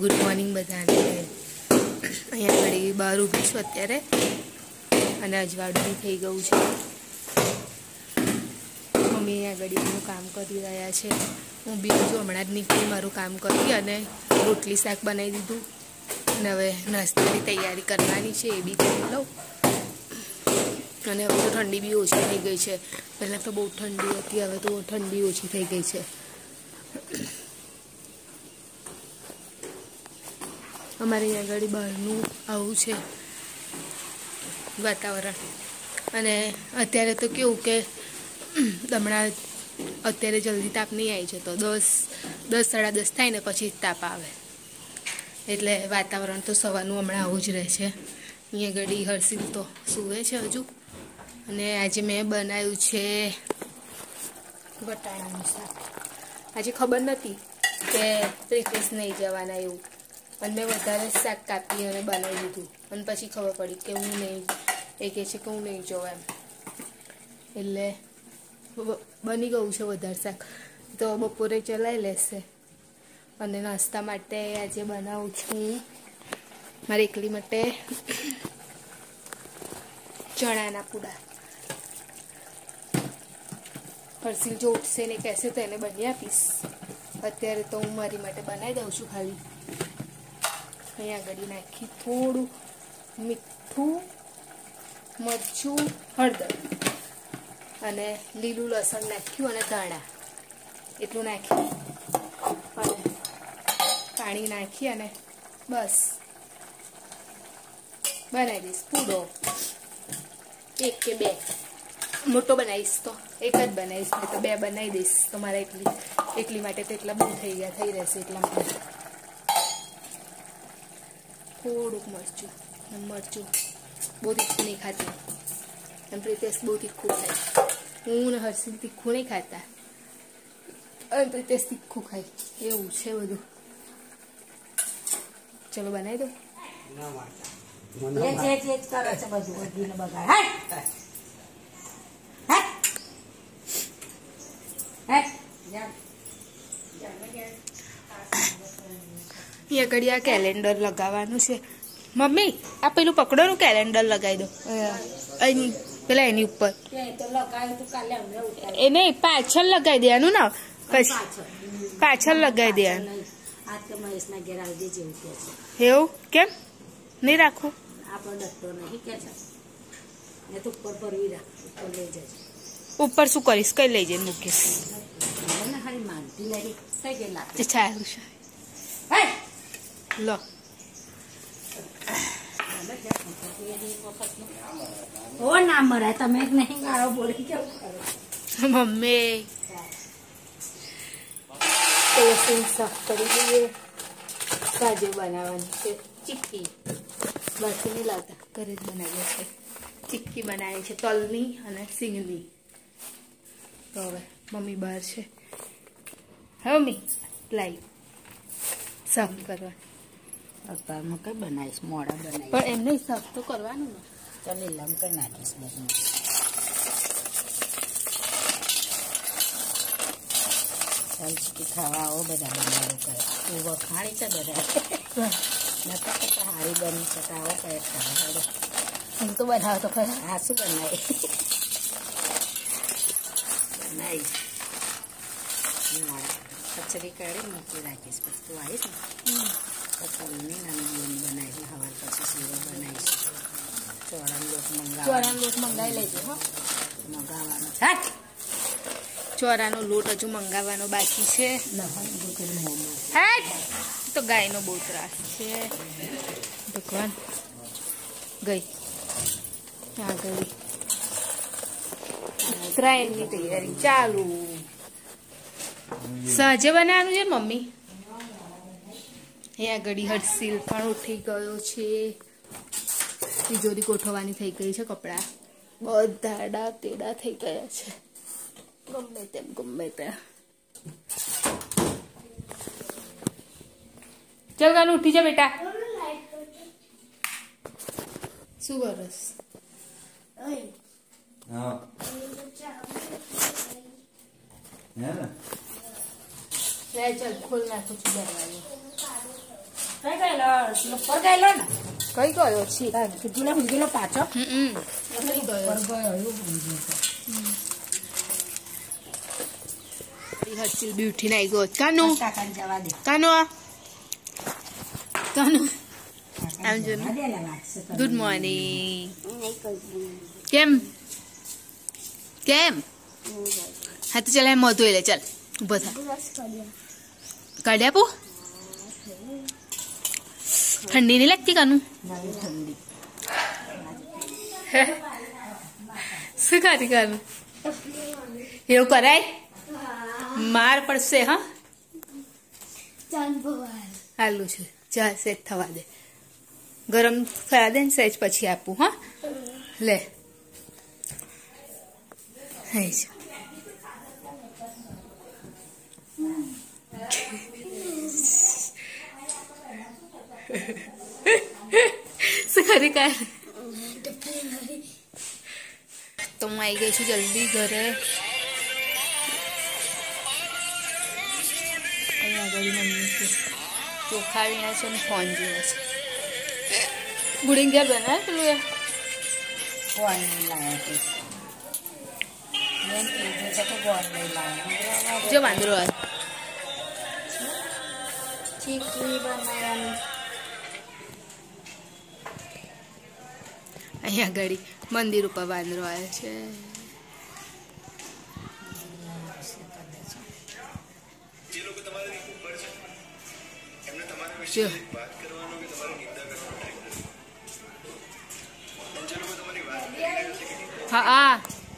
Good morning બધાને। અહીંયા ઘડી બહાર ઊભી છું અત્યારે અને અજવાળું થઈ ગયું છે। મમ્મી અહીંયા ઘડીનું કામ કરી રહ્યા છે। હું બીજું હમણાં જ નીકળી મારું કામ કરી અને રોટલી શાક બનાવી દીધું અને હવે નાસ્તાની તૈયારી કરવાની છે, એ બી કરી લઉં। અને હવે તો ઠંડી બી ઓછી થઈ ગઈ છે। પહેલાં તો બહુ ઠંડી હતી, હવે તો ઠંડી ઓછી થઈ ગઈ છે। અમારે અહીંયા આગળ બહારનું આવું છે વાતાવરણ। અને અત્યારે તો કેવું કે હમણાં અત્યારે જલ્દી તાપ નહીં આવી છે, તો 10 સાડા 10 થાય ને પછી જ તાપ આવે, એટલે વાતાવરણ તો સવારનું હમણાં આવું જ રહે છે। અહીંયા ઘડી હર્ષિલ તો સૂવે છે હજુ। અને આજે મેં બનાવ્યું છે વટાણાનું શાક। આજે ખબર નથી કે પ્રિતેશ નહીં જવાના એવું, અને મેં વધારે શાક કાપી અને બનાવી દીધું અને પછી ખબર પડી કે હું નહીં, એ કહે છે કે હું નહીં જોઉં એમ, એટલે બની ગયું છે વધારે શાક, તો બપોરે ચલાવી લેશે। અને નાસ્તા માટે આજે બનાવું છું મારી એકલી માટે ચણાના પૂડા। હર્ષિલ જો ઉઠશે ને કહેશે તો એને બની આપીશ, અત્યારે તો હું મારી માટે બનાવી દઉં છું। ખાલી અહીંયા આગળ નાખી થોડું મીઠું, મરચું, હળદર અને લીલું લસણ નાખ્યું અને ધાણા એટલું નાખી અને પાણી નાખી અને બસ બનાવી દઈશ પૂડો। 1 કે 2 મોટો બનાવીશ તો 1 જ બનાવીશ, નહીં તો 2 બનાવી દઈશ। તો મારે એકલી માટે તો એટલા બહુ થઈ રહેશે, એટલા માટે થોડુંક મરચું બહુ તીખું નહીં ખાતી, એમ પ્રિતેશ બહુ તીખું ખાય। હું ને હર્ષિલ તીખું નહીં ખાતા અને પ્રિતેશ તીખું ખાય, એવું છે બધું। ચલો બનાવી દો। અહીંયા ઘડી આ કેલેન્ડર લગાવવાનું છે। મમ્મી આ પેલું પકડોનું કેલેન્ડર લગાવી દો પેલા એની ઉપર, એ નહીં પાછળ લગાવી દેવાનું ને, પછી પાછળ લગાવી દેવાનું। એવું કેમ નહીં રાખવું? ઉપર શું કરીશ? કઈ લઈ જઈને મૂકીશ? સારું છે, લો ના મરાય તમે નહીં ગાળો બોલી કેવું મમ્મી। લસણ સાફ કરી દઈએ, સાજે બનાવવાની છે ચીક્કી, બાકી નહીં લાવતા, ઘરે જ બનાવીએ છે। ચીક્કી બનાવી છે તલની અને સિંગની। તો હવે મમ્મી બહાર છે, હા મમ્મી લાઈ સાફ કરવા અત્યારમાં કઈ બનાવીશ? મોડા બનાવીશ પણ એમને સાફ તો કરવાનું ને। ચાલ લીલામ કરી નાખીશ બધું। ચાલ ચીકી ખાવા આવો, બધા બનાવું કરે, તું વખાણી છે બધા નતા તો હારી બની શકે, આવો કઈ ખાવા હું તો બનાવો તો ખરા। હા શું બનાવી કચરી કાઢી મૂકી રાખીશ, પછી તું આવીશ ને કચરીની નાની બોની બનાવી હવાર પછી શીરો બનાવીશ। ચોરાનો લોટ મંગાવી લેજો હો, મંગાવવાનો ચોરાનો લોટ હજુ મંગાવવાનો બાકી છે। તો ગાયનો બહુ ત્રાસ છે, ભગવાન ગઈ આ ગઈ। ગ્રાઇન્ડની તૈયારી ચાલુ, સાંજે બનાવવાનું છે મમ્મી। અહીંયા ઘડી હર્ષિલ પણ ઉઠી ગયો છે, તિજોરી ગોઠવવાની થઈ ગઈ છે, કપડાં બધા તેડા થઈ ગયા છે, ગમે તેમ ચાલ ગાનું ઉઠી જા બેટા। શું કરસ? चल खोल ना कुछ दरवाजा કઈ ગયેલો ઉપર ગયેલો ને કઈ ગયો છે કીધું ને ઊંઘેલો પાછો એટલે ગયો હર્ષિલ બ્યુટી નાઈ ગયો કાનો કાકાને જવા દે કાનો કાનો આમ જો જવા દે ને લાગશે તને. ગુડ મોર્નિંગ કેમ કેમ હા તો ચાલ મોં ધોઈ લે ચાલ ઊભો થા કાઢી આપું ઠંડી નહીં લાગતી કાનું નવી ઠંડી શું ખાતી કાનું એવું કરાય માર પડશે હા હાલું છે ચા સેજ થવા દે ગરમ થવા દે ને સહેજ પછી આપું હા લે હે છે શું કરી કાર તો હું આવી ગઈ છું જલ્દી ઘરે અહીંયા આગળ મમ્મી છે ચોખા વીણા છે ને ફોન જેવો છે બુડીને ઘેર બનાવે પેલું એ ગોળ નહીં લાવ્યા તે મેં કીધું છે કે ગોળ નહીં લાવ્યા જો વાંદરો આવે ચીકી બનાવવાનું અહીંયા આગળ મંદિર ઉપર વાંદરો આવે છે જો હા હા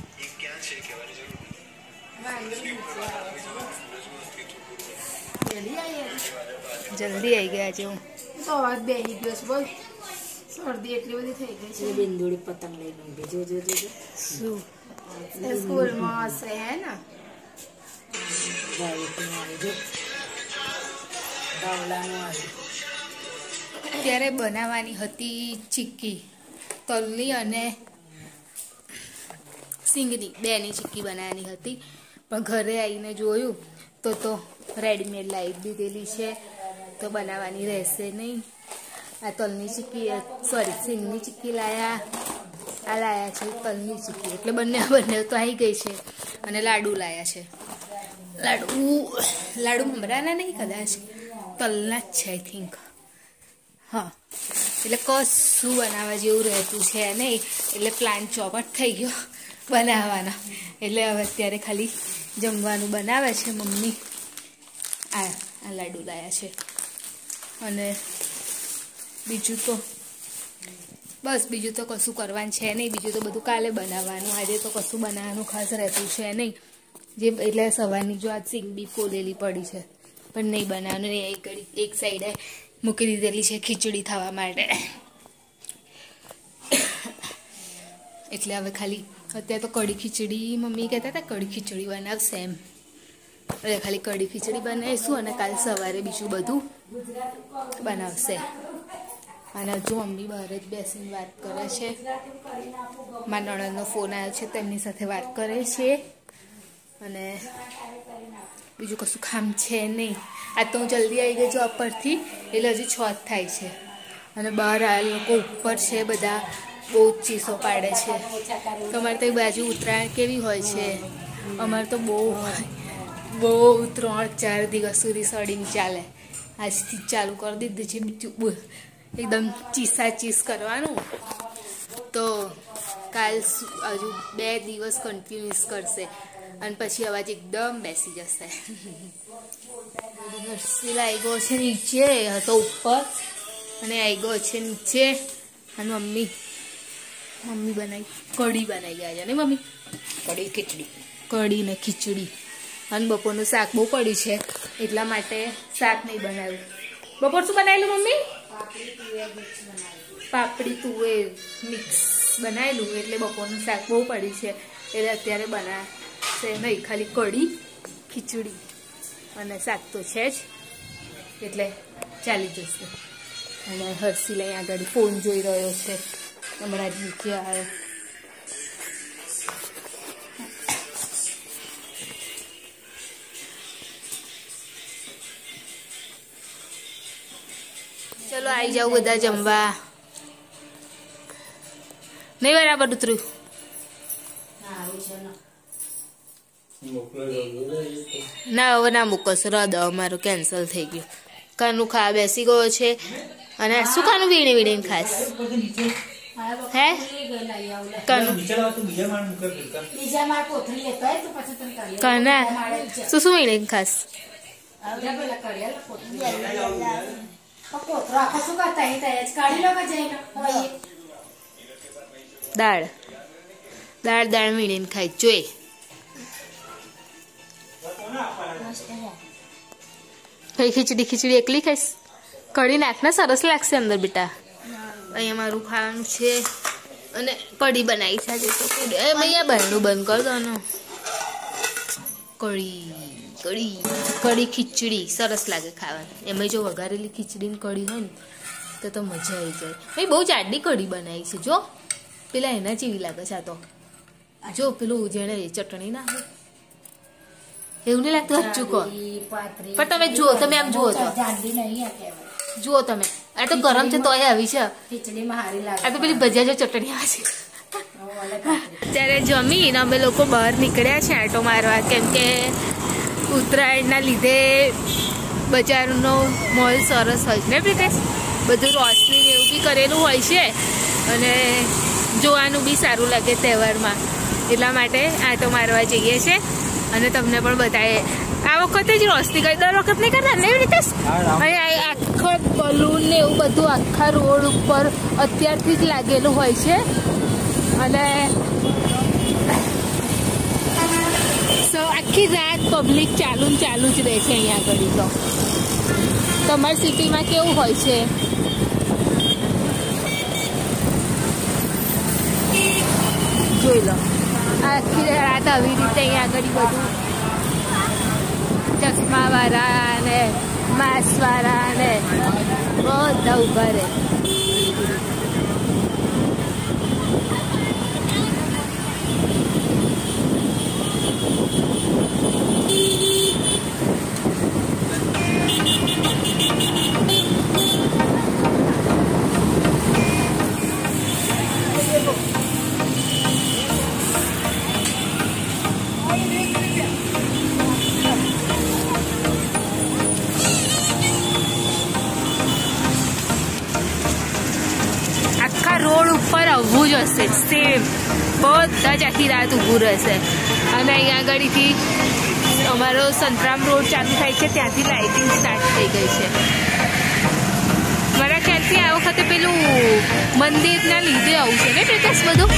જલ્દી આવી ગયા છે હું તો અવાજ બેસી ગયો છે બોલ શરદી એટલી બધી થઈ ગઈ છે બિંદુડી પતંગ લઈને ઊંઘી જો જો જો જો શું સ્કૂલમાં હશે હે ને ગાયત્રીનું આવી જો બાવલાનું આવી ત્યારે બનાવવાની હતી ચીક્કી તલની અને સિંગની બેની ચીક્કી બનાવવાની હતી પણ ઘરે આવીને જોયું તો રેડીમેડ લાવી દીધેલી છે તો બનાવવાની રહેશે નહીં આ તલની ચીક્કી સોરી સિંગની ચીક્કી લાયા આ લાયા છે તલની ચીક્કી એટલે બંને તો આવી ગઈ છે અને લાડુ લાયા છે લાડુ મમરાના નહીં કદાચ તલના જ છે આઈ થિંક હા એટલે કશું બનાવવા જેવું રહેતું છે નહીં એટલે પ્લાન ચોપટ થઈ ગયો બનાવવાનો એટલે હવે અત્યારે ખાલી જમવાનું બનાવે છે મમ્મી આ લાડુ લાયા છે અને બીજું તો કશું કરવાનું છે નહીં બીજું તો બધું કાલે બનાવવાનું આજે તો કશું બનાવવાનું ખાસ રહેતું છે નહીં જે એટલે સવારની જો આ સિંગ બી ફોલેલી પડી છે પણ નહીં બનાવવાનું એક સાઈડે મૂકી દીધેલી છે ખીચડી થવા માટે એટલે હવે ખાલી અત્યારે તો કઢી ખીચડી મમ્મી કહેતા હતા કઢી ખીચડી બનાવશે એમ એટલે ખાલી કઢી ખીચડી બનાવીશું અને કાલ સવારે બીજું બધું બનાવશે અને હજુ મમ્મી બહાર જ બેસીને વાત કરે છે મારા નણંદનો ફોન આવ્યો છે તેમની સાથે વાત કરે છે અને બીજું કશું કામ છે નહીં આ તો હું જલ્દી આવી ગઈ જોબ પરથી એટલે હજી 6 જ થાય છે અને બહાર આ લોકો ઉપર છે બધા બહુ જ ચીસો પાડે છે તમારે તો બાજુ ઉત્તરાયણ કેવી હોય છે અમારે તો બહુ 3-4 દિવસ સુધી સડીને ચાલે આજથી ચાલુ કરી દીધું છે બીજું એકદમ ચીસ કરવાનું તો કાલ હજુ 2 દિવસ કન્ટિન્યુઅસ કરશે અને પછી અવાજ એકદમ બેસી જશે હર્ષિલ આવી ગયો છે નીચે હતો ઉપર અને આવી ગયો છે નીચે અને મમ્મી બનાવી કઢી બનાવી ગયા છે ને મમ્મી કઢી ને ખીચડી અને બપોરનું શાક બહુ પડ્યું છે એટલા માટે શાક નહીં બનાવ્યું બપોર શું બનાવેલું મમ્મી પાપડી તુવેર મિક્સ બનાવેલું એટલે બપોરનું શાક બહુ પડ્યું છે એટલે અત્યારે બનાવશે નહીં ખાલી કઢી ખીચડી અને શાક તો છે જ એટલે ચાલી જશે અને હર્ષિલ અહીં આગળ ફોન જોઈ રહ્યો છે હમણાં જ નીચે આવ્યો ચલો આવી જાવ બધા જમવા. નહીં બરાબર ઉતર્યું. ના હવે ના મૂકશો, રદ અમારું કેન્સલ થઈ ગયું. કાનું ખાવા બેસી ગયો છે. અને શું કાનું વીણી વીણીને ખાસ હે કાનું કાના શું શું વીણીને ખાસ? દાળ દાળ દાળ વીણીને ખાઈ જોઈ. ખીચડી ખીચડી એકલી ખાઈશ? કઢી નાખને, સરસ લાગશે અંદર બેટા. અહીંયા મારું ખાવાનું છે અને કઢી બનાવી છે આજે તો. અહીંયા બહારનું બંધ કર દો ને. કઢી કઢી કઢી ખીચડી સરસ લાગે ખાવાનું. એમાં જો વઘારેલી ખીચડી ને કઢી હોય ને તો મજા આવી જાય. ભાઈ બહુ જાડી કઢી બનાવી છે જો. પેલા એના જેવી લાગે છે આ તો. જો પેલું જેણે ચટણી ના હોય એવું નહીં લાગતું? હજુ કહો પણ તમે જુઓ, તમે આમ જુઓ તો જુઓ તમે. આ તો ગરમ છે તોય આવી છે. આ તો પેલી ભજીયા જો ચટણી આવે છે. ત્યારે જમીને અમે લોકો બહાર નીકળ્યા છે આટો મારવા, કેમ કે ઉત્તરાયણના લીધે બજારનો મોલ સરસ હોય છે ને પ્રિતેશ. બધું રોશની ને એવું બી કરેલું હોય છે અને જોવાનું બી સારું લાગે તહેવારમાં. એટલા માટે આટો મારવા જઈએ છે અને તમને પણ બતાવીએ. આ વખતે જ રોશની કરી, દર વખત નહીં કરતા ને એવી રીતે. અહીંયા આખા બલૂન ને એવું બધું આખા રોડ ઉપર અત્યારથી જ લાગેલું હોય છે અને આખી રાત પબ્લિક ચાલુ જ રહે છે અહીંયા આગળ. તો તમારી સિટીમાં કેવું હોય છે? જોઈ લો આખી રાત આવી રીતે અહીંયા આગળ બધું ચશ્માવાળા ને માસ્કવાળા ને બધા ઉભા રહે. રોડ ઉપર આવવું જ હશે સેમ. બધા જ આખી રાત ઊભું રહેશે. અને અહીંયા આગળથી અમારો સંતરામ રોડ ચાલુ થાય છે, ત્યાંથી લાઇટિંગ સ્ટાર્ટ થઈ ગઈ છે. મારા ખ્યાલથી આ વખતે પેલું મંદિરના લીધે આવું છે ને પ્રકાશ બધું.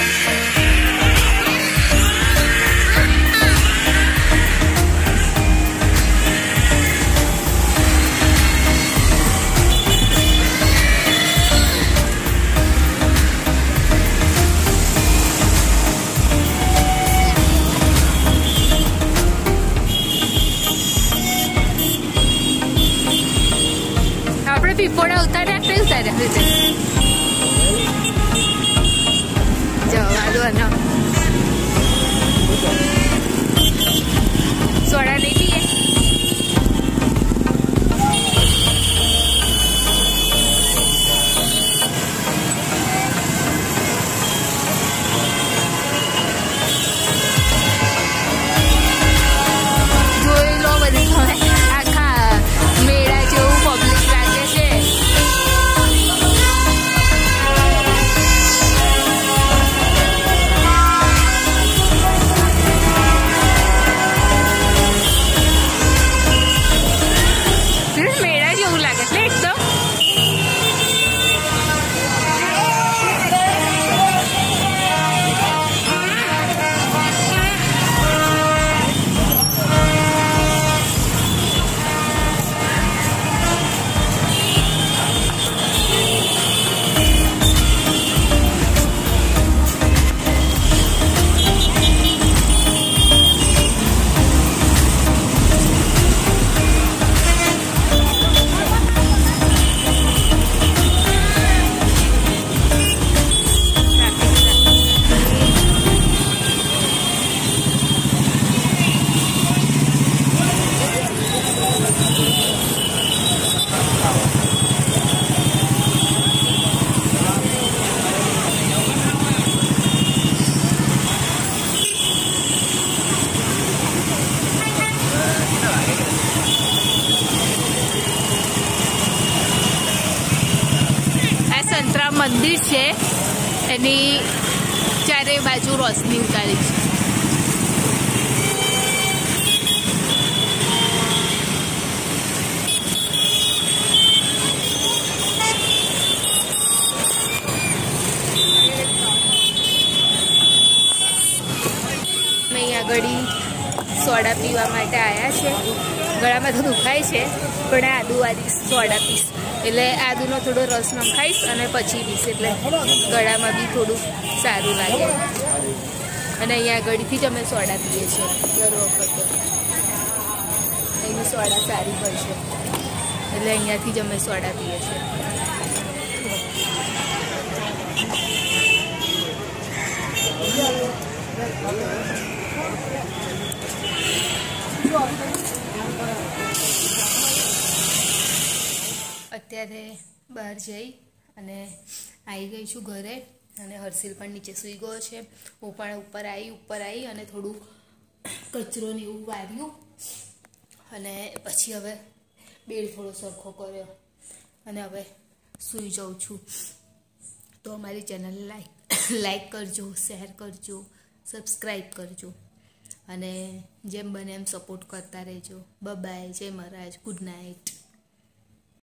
પીપોડા ઉતાર્યા કઈ ઉતાર્યા જવા દો ને. સોડા નહીં પીએ? જોઈ લો બધી આખા મેળા જેવું પબ્લિક લાગે છે. આ મંદિર છે એની ચારે બાજુ રોશની ઉતારી છે. ગળી સોડા પીવા માટે આવ્યા છે. ગળામાં તો દુખાય છે પણ આદુવાળી સોડા પીશ એટલે આદુનો થોડો રસ નખાઈશ અને પછી પીશ એટલે ગળામાં બી થોડું સારું લાગે. અને અહીંયા આગળથી જ અમે સોડા પીએ છીએ દર વખતે. અહીંની સોડા સારી હોય છે એટલે અહીંયાથી જ અમે સોડા પીએ છીએ. અત્યારે બહાર જઈ અને આવી ગઈ છું ઘરે અને હર્ષિલ પણ નીચે સૂઈ ગયો છે. હું પણ ઉપર આવી અને થોડું કચરો ને એવું વાર્યું અને પછી હવે બેડ થોડો સરખો કર્યો અને હવે સૂઈ જાઉં છું. તો અમારી ચેનલ લાઈક કરજો, શેર કરજો, સબસ્ક્રાઈબ કરજો અને જેમ બને એમ સપોર્ટ કરતા રહેજો. બાય, જય મહારાજ, ગુડ નાઇટ.